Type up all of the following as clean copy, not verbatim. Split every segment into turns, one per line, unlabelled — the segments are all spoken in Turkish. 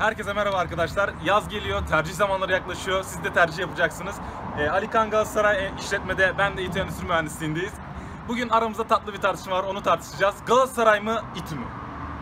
Herkese merhaba arkadaşlar. Yaz geliyor, tercih zamanları yaklaşıyor. Siz de tercih yapacaksınız. Ali Kan Galatasaray işletmede, ben de İT Endüstri Mühendisliğindeyiz. Bugün aramızda tatlı bir tartışma var, onu tartışacağız. Galatasaray mı, İTÜ mü?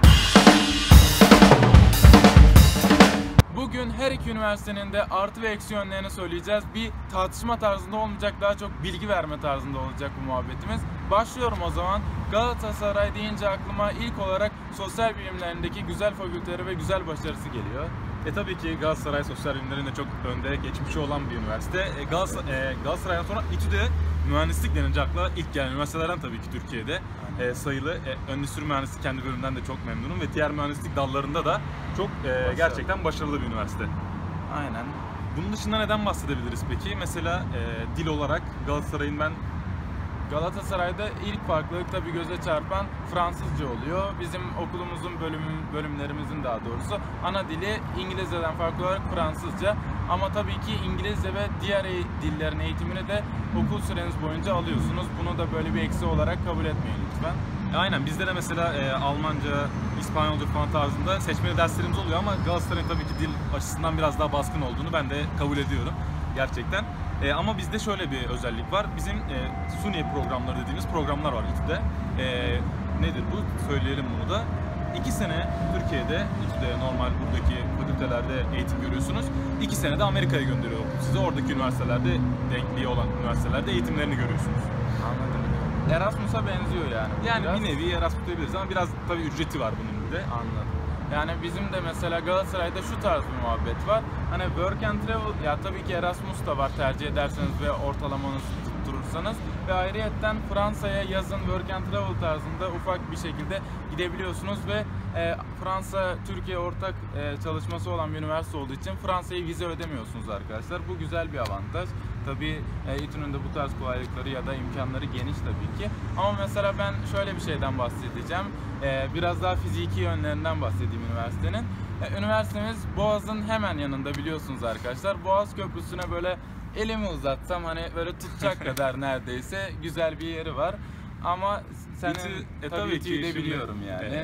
Bugün her iki üniversitenin de artı ve eksi yönlerini söyleyeceğiz. Bir tartışma tarzında olmayacak, daha çok bilgi verme tarzında olacak bu muhabbetimiz. Başlıyorum o zaman. Galatasaray deyince aklıma ilk olarak sosyal bilimlerindeki güzel fakülteleri ve güzel başarısı geliyor.
Tabii ki Galatasaray sosyal bilimlerinde çok önde, geçmişi olan bir üniversite. Galatasaray'dan sonra İTÜ'de mühendislik denince akla ilk gelen üniversitelerden tabii ki Türkiye'de sayılı. Endüstri mühendisliği kendi bölümünden de çok memnunum ve diğer mühendislik dallarında da çok gerçekten başarılı bir üniversite.
Aynen.
Bunun dışında neden bahsedebiliriz peki? Mesela dil olarak
Galatasaray'da ilk farklılık tabii göze çarpan Fransızca oluyor. Bizim okulumuzun bölümlerimizin daha doğrusu ana dili İngilizceden farklı olarak Fransızca. Ama tabii ki İngilizce ve diğer dillerin eğitimini de okul süreniz boyunca alıyorsunuz. Bunu da böyle bir eksi olarak kabul etmeyin lütfen.
Aynen, bizde de mesela Almanca, İspanyolca falan tarzında seçmeli derslerimiz oluyor ama Galatasaray'ın tabii ki dil açısından biraz daha baskın olduğunu ben de kabul ediyorum gerçekten. Ama bizde şöyle bir özellik var. Bizim SUNY programları dediğimiz programlar var İTÜ'de. Nedir bu? Söyleyelim bunu da. 2 sene Türkiye'de, İTÜ'de normal buradaki fakültelerde eğitim görüyorsunuz. 2 sene de Amerika'ya gönderiyor. Size oradaki üniversitelerde, denkliği olan üniversitelerde eğitimlerini görüyorsunuz.
Anladım. Erasmus'a benziyor yani.
Yani
biraz.
bir nevi Erasmus diyebiliriz ama biraz tabii ücreti var bunun bir de.
Anladım. Yani bizim de mesela Galatasaray'da şu tarz bir muhabbet var. Hani work and travel, ya tabii ki Erasmus da var tercih ederseniz ve ortalamanızı tutturursanız. Ve ayrıyetten Fransa'ya yazın work and travel tarzında ufak bir şekilde gidebiliyorsunuz ve Fransa Türkiye ortak çalışması olan bir üniversite olduğu için Fransa'ya vize ödemiyorsunuz arkadaşlar. Bu güzel bir avantaj. Tabii İTÜ'nün de bu tarz kolaylıkları ya da imkanları geniş tabii ki. Ama mesela ben şöyle bir şeyden bahsedeceğim. Biraz daha fiziki yönlerinden bahsedeyim üniversitenin. Üniversitemiz Boğaz'ın hemen yanında biliyorsunuz arkadaşlar. Boğaz Köprüsü'ne böyle elimi uzatsam hani böyle tutacak kadar neredeyse güzel bir yeri var. Ama senin tabii İTÜ'yü de biliyorum yani.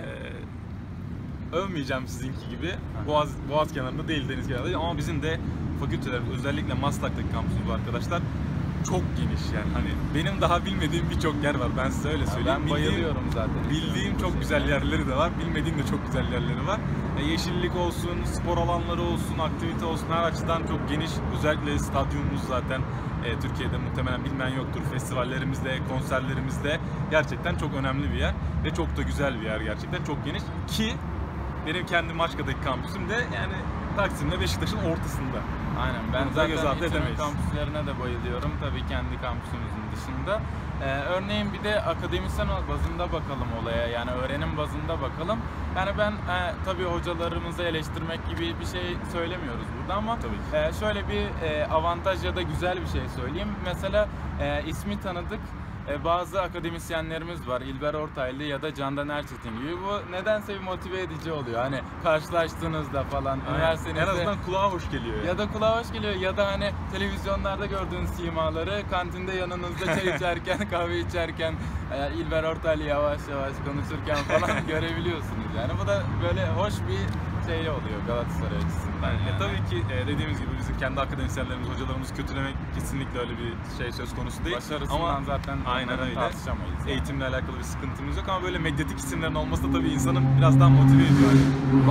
Övmeyeceğim sizinki gibi. Boğaz kenarında değil, deniz kenarında değil ama bizim de fakültelerimiz, özellikle Maslak'taki kampüsümüz arkadaşlar çok geniş yani. Hani benim daha bilmediğim birçok yer var, ben size öyle söyleyeyim.
Ben bayılıyorum zaten.
Bildiğim çok güzel yerleri de var, bilmediğim de çok güzel yerleri var. Yeşillik olsun, spor alanları olsun, aktivite olsun, her açıdan çok geniş. Özellikle stadyumumuz zaten Türkiye'de muhtemelen bilmeyen yoktur. Festivallerimizde, konserlerimizde gerçekten çok önemli bir yer ve çok da güzel bir yer gerçekten. Çok geniş ki benim kendi Maçka'daki kampüsüm de yani Taksim'le Beşiktaş'ın ortasında.
Aynen, ben
Bunu da göz
zaten
ardı
İTÜ'nün
edemeyiz.
kampüslerine de bayılıyorum. Tabii kendi kampüsümüzün dışında. Örneğin bir de akademisyen bazında bakalım olaya, yani öğrenim bazında bakalım. Yani ben tabii hocalarımızı eleştirmek gibi bir şey söylemiyoruz burada ama şöyle bir avantaj ya da güzel bir şey söyleyeyim. Mesela ismi tanıdık bazı akademisyenlerimiz var. İlber Ortaylı ya da Candan Erçetin gibi. Bu nedense bir motive edici oluyor. Hani karşılaştığınızda falan üniversitenizde
en azından kulağa hoş geliyor yani.
ya da kulağa hoş geliyor ya da hani televizyonlarda gördüğünüz simaları kantinde yanınızda çay içerken, kahve içerken İlber Ortaylı yavaş yavaş konuşurken falan görebiliyorsunuz. Yani bu da böyle hoş bir şey oluyor Galatasaray açısından. Yani.
Tabii ki dediğimiz gibi bizim kendi akademisyenlerimiz, hocalarımızı kötülemek kesinlikle öyle bir şey söz konusu değil.
Başarısından
ama
zaten
aynen öyle.
tartışamayız. Yani.
Eğitimle alakalı bir sıkıntımız yok ama böyle medyatik isimlerin olması da tabii insanın biraz daha motive ediyor. Yani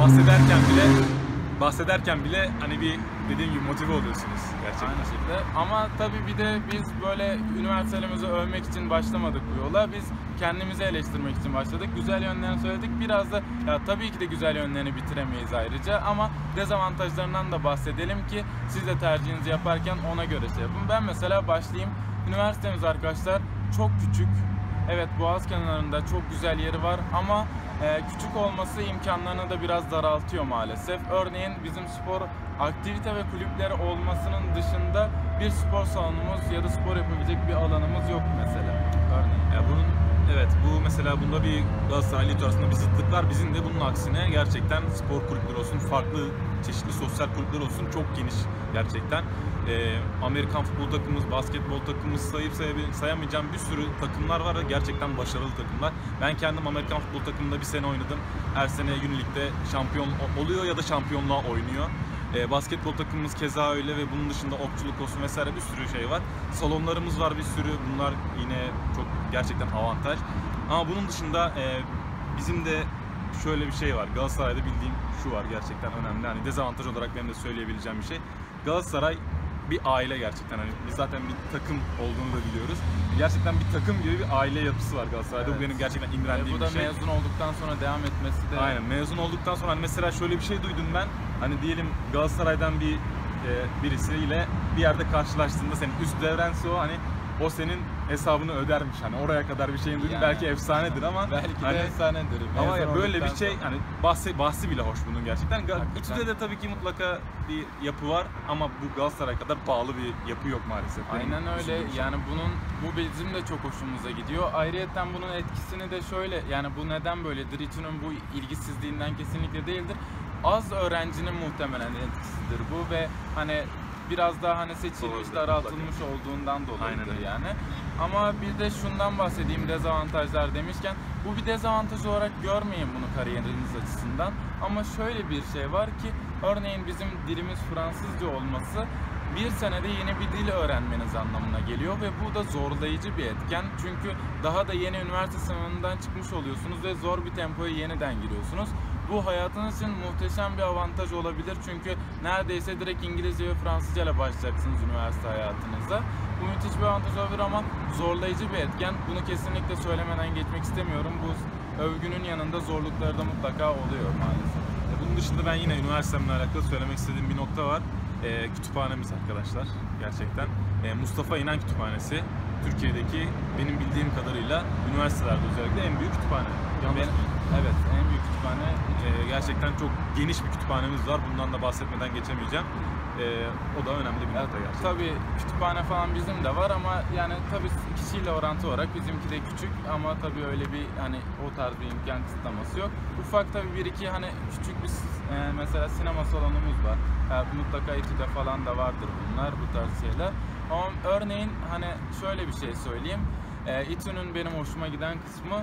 bahsederken bile hani bir dediğim gibi motive oluyorsunuz gerçekten.
Aynı şekilde. Ama tabii bir de biz böyle üniversitelerimizi övmek için başlamadık bu yola. Biz kendimizi eleştirmek için başladık. Güzel yönlerini söyledik. Biraz da tabii ki de güzel yönlerini bitiremeyiz ayrıca ama dezavantajlarından da bahsedelim ki siz de tercihinizi yaparken ona göre şey yapın. Ben mesela başlayayım. Üniversitemiz arkadaşlar çok küçük. Evet, Boğaz kenarında çok güzel yeri var ama küçük olması imkanlarını da biraz daraltıyor maalesef. Örneğin bizim spor aktivite ve kulüpleri olmasının dışında bir spor salonumuz ya da spor yapabilecek bir alanımız yok mesela. Örneğin.
Bunun Evet, bu mesela bunda bir Galatasaray Lito arasında bir zıtlık var. Bizim de bunun aksine gerçekten spor kulüpleri olsun, farklı çeşitli sosyal kulüpler olsun çok geniş gerçekten. Amerikan futbol takımımız, basketbol takımımız sayıp sayamayacağım bir sürü takımlar var ve gerçekten başarılı takımlar. Ben kendim Amerikan futbol takımında bir sene oynadım. Her sene Unileague'de şampiyon oluyor ya da şampiyonluğa oynuyor. Basketbol takımımız keza öyle ve bunun dışında okçuluk olsun vesaire bir sürü şey var. Salonlarımız var bir sürü. Bunlar yine çok gerçekten avantaj. Ama bunun dışında bizim de şöyle bir şey var. Galatasaray'da bildiğim şu var gerçekten önemli. Hani dezavantaj olarak benim de söyleyebileceğim bir şey. Galatasaray bir aile gerçekten. Hani biz zaten bir takım olduğunu da biliyoruz. Gerçekten bir takım gibi bir aile yapısı var Galatasaray'da.
Evet.
Bu benim gerçekten imrendiğim
Bu da
bir şey.
mezun olduktan sonra devam etmesi de...
Aynen, mezun olduktan sonra hani mesela şöyle bir şey duydum ben. Hani diyelim Galatasaray'dan birisiyle bir yerde karşılaştığında senin üst devrense o, hani o senin hesabını ödermiş. Hani oraya kadar bir şeyin duydum.
Yani.
Belki efsanedir ama
Belki de
hani,
efsanedir.
ama
Mezun
böyle bir
olduktan
şey
sonra.
hani bahsi bile hoş bunun gerçekten.
Hakikaten.
İTÜ'de de tabii ki mutlaka bir yapı var ama bu Galatasaray kadar bağlı bir yapı yok maalesef. Benim
Aynen öyle.
düşündüğüm şey.
Yani bu bizim de çok hoşumuza gidiyor. Ayrıyeten bunun etkisini de şöyle, yani bu neden böyledir? İTÜ'nün bu ilgisizliğinden kesinlikle değildir. Az öğrencinin muhtemelen etkisidir bu ve hani biraz daha hani seçilmiş,
Doğrudur,
daraltılmış olduğundan dolayıdır
Aynen öyle.
yani. Ama bir de şundan bahsedeyim dezavantajlar demişken, bu bir dezavantaj olarak görmeyin bunu kariyeriniz açısından. Ama şöyle bir şey var ki, örneğin bizim dilimiz Fransızca olması bir senede yeni bir dil öğrenmeniz anlamına geliyor ve bu da zorlayıcı bir etken. Çünkü daha da yeni üniversite sınavından çıkmış oluyorsunuz ve zor bir tempoya yeniden giriyorsunuz. Bu hayatınız için muhteşem bir avantaj olabilir çünkü neredeyse direkt İngilizce ve Fransızca ile başlayacaksınız üniversite hayatınıza. Bu müthiş bir avantaj olabilir ama zorlayıcı bir etken. Bunu kesinlikle söylemeden geçmek istemiyorum. Bu övgünün yanında zorlukları da mutlaka oluyor maalesef.
Bunun dışında ben yine üniversitemle alakalı söylemek istediğim bir nokta var. Kütüphanemiz arkadaşlar gerçekten. Mustafa İnan Kütüphanesi Türkiye'deki benim bildiğim kadarıyla üniversitelerde özellikle en büyük kütüphane.
Evet, en büyük kütüphane.
Gerçekten çok geniş bir kütüphanemiz var. Bundan da bahsetmeden geçemeyeceğim. O da önemli bir nokta gerçekten.
Tabii kütüphane falan bizim de var ama yani tabii kişiyle orantı olarak bizimki de küçük ama tabii öyle bir hani o tarz bir imkan kısıtlaması yok. Ufak tabii bir iki hani küçük bir mesela sinema salonumuz var. Mutlaka İTÜ'de falan da vardır bunlar, bu tarz şeyler. Ama örneğin hani şöyle bir şey söyleyeyim. İTÜ'nün benim hoşuma giden kısmı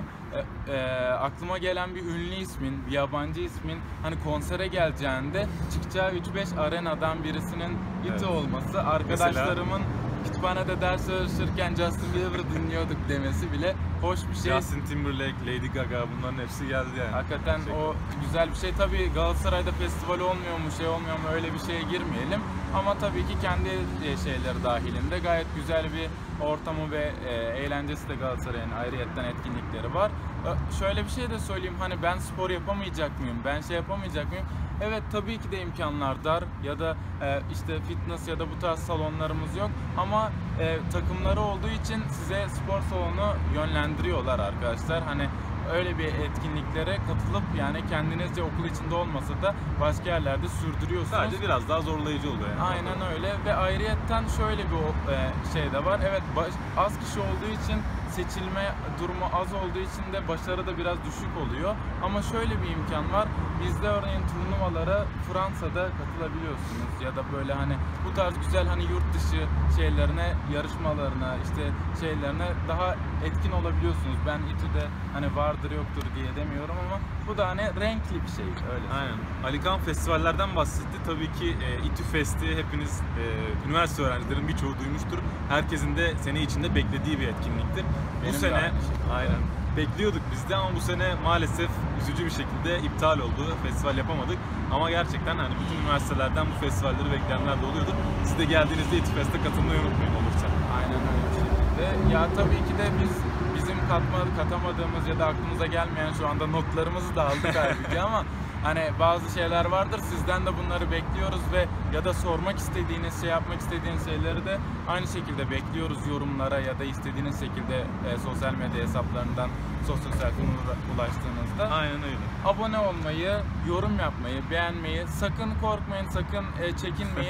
aklıma gelen bir ünlü ismin, bir yabancı ismin hani konsere geleceğinde çıkacağı 3-5 arenadan birisinin İTÜ
Evet.
olması, arkadaşlarımın kütüphanede ders çalışırken Justin Bieber dinliyorduk demesi bile hoş bir şey.
Justin Timberlake, Lady Gaga bunların hepsi geldi yani.
Hakikaten o güzel bir şey. Tabii Galatasaray'da festival olmuyor mu, şey olmuyor mu, öyle bir şeye girmeyelim. Ama tabii ki kendi şeyleri dahilinde gayet güzel bir ortamı ve eğlencesi de Galatasaray'ın ayrıyetten etkinlikleri var. Şöyle bir şey de söyleyeyim, hani ben spor yapamayacak mıyım, ben şey yapamayacak mıyım? Evet, tabii ki de imkanlar dar ya da işte fitness ya da bu tarz salonlarımız yok ama takımları olduğu için size spor salonu yönlendiriyorlar arkadaşlar. Hani öyle bir etkinliklere katılıp yani kendinizce okul içinde olmasa da başka yerlerde sürdürüyorsunuz.
Sadece biraz daha zorlayıcı oluyor yani.
Aynen öyle ve ayrıyetten şöyle bir şey de var. Evet, az kişi olduğu için seçilme durumu az olduğu için de başarı da biraz düşük oluyor. Ama şöyle bir imkan var. Bizde örneğin turnuvalara Fransa'da katılabiliyorsunuz ya da böyle hani bu tarz güzel hani yurt dışı şeylerine, yarışmalarına, işte şeylerine daha etkin olabiliyorsunuz. Ben İTÜ'de hani vardır yoktur diye demiyorum ama bu da hani renkli bir şey öyle.
Aynen. Alikan festivallerden bahsetti. Tabii ki İTÜ Fest'i hepiniz üniversite öğrencilerin birçoğu duymuştur. Herkesin de sene içinde beklediği bir etkinliktir.
Benim
bu
de
sene
aynı şekilde.
aynen bekliyorduk biz de ama bu sene maalesef üzücü bir şekilde iptal oldu. Festival yapamadık. Ama gerçekten hani bütün üniversitelerden bu festivalleri bekleyenler de oluyordur. Siz de geldiğinizde İTÜ Fest'e katılmayı unutmayın olursa.
Aynen öyle bir şekilde. Ya tabii ki de bizim katamadığımız ya da aklımıza gelmeyen şu anda notlarımızı da aldık halbuki ama hani bazı şeyler vardır, sizden de bunları bekliyoruz ve ya da sormak istediğiniz, şey yapmak istediğiniz şeyleri de aynı şekilde bekliyoruz yorumlara ya da istediğiniz şekilde sosyal medya hesaplarından sosyal konulara ulaştığınızda.
Aynen öyle.
Abone olmayı, yorum yapmayı, beğenmeyi, sakın korkmayın, sakın çekinmeyin.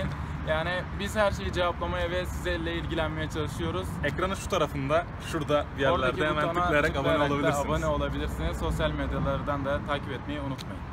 Yani biz her şeyi cevaplamaya ve sizlerle ilgilenmeye çalışıyoruz.
Ekranın şu tarafında, şurada bir yerlerde
Oradaki
hemen
butona
tıklayarak abone
da
olabilirsiniz.
abone olabilirsiniz. Sosyal medyalardan da takip etmeyi unutmayın.